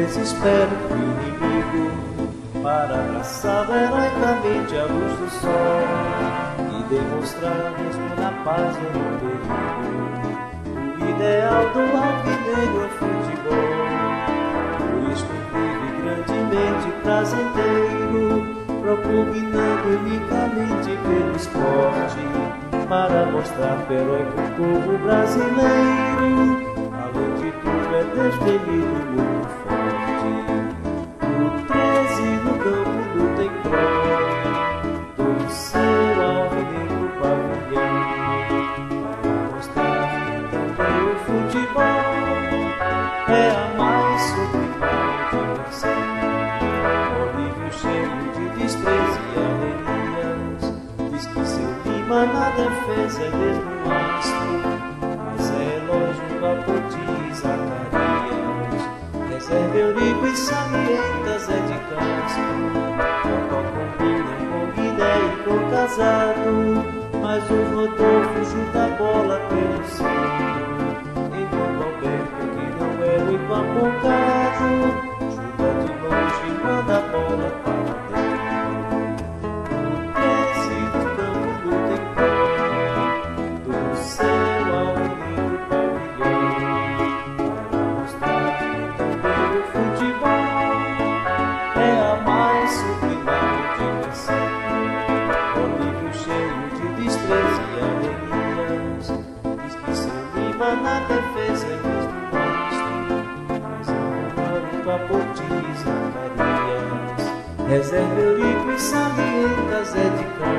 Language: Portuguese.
desespero do inimigo, para abraçar heroicamente a luz do sol e demonstrar mesmo na paz e no perigo o ideal do alvinegro ao futebol. Por isso vive grandemente prazenteiro, propugnando unicamente pelo esporte, para mostrar pro heróico povo brasileiro, além de tudo é destemido e muito forte. O 13 no campo luta em prol do seu alvinegro pavilhão, para mostrar que também o futebol é a mais sublime diversão. Olívio cheio de destreza e alegrias, diz que seu Lima na defesa é mesmo um astro, mas é elogio a Poti Zacarias. Reserva Eurico e Sarmientas é de Castro, Totó combina com Guiné e com Casado, mas o Rodolfo chuta a bola pelo centro, enquanto Alberto, que não é muito apontado, chuta de longe e manda a bola para dentro. O 13 do campo luta em prol do seu alvinegro pavilhão, para mostrar que também o futebol é a mais sublime diversão. Olívio cheio de destreza e alegrias, diz que seu Lima na defesa é mesmo um astro, mas é um a Poti Zacarias. Reserva Eurico e Sarmientas é de Castro.